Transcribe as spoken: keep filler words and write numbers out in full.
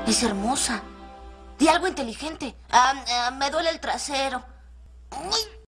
Es hermosa. Di algo inteligente. Ah, ah, me duele el trasero. Uy.